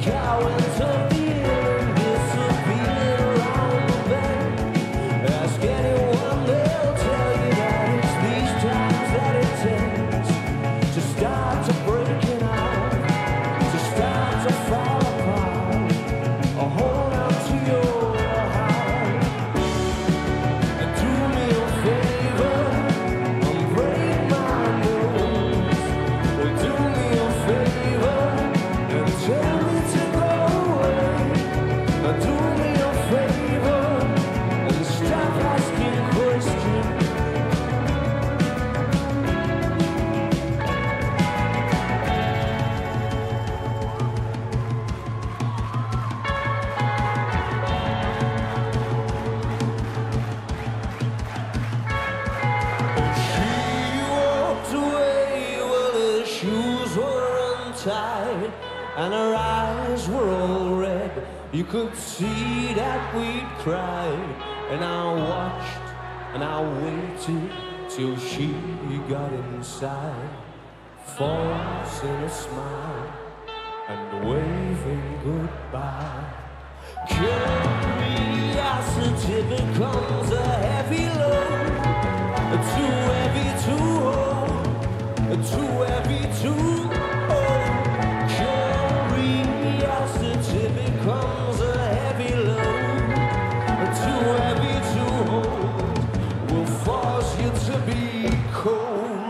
Cowards of the ill disappeared around the bend. Ask anyone, they'll tell you that it's these times that it takes to start to breaking out, to start to fall apart, or hold on to your heart. And do me a favor and break my nose. Well, do me a favor and tell me to go away. Now do me a favor and stop asking questions. She walked away while her shoes were untied and her eyes were all red. You could see that we'd cried. And I watched and I waited till she got inside, forcing a smile and waving goodbye. Curiosity becomes a heavy load, too heavy to hold, too heavy to hold. Curiosity becomes a heavy load, too heavy to hold, will force you to be cold.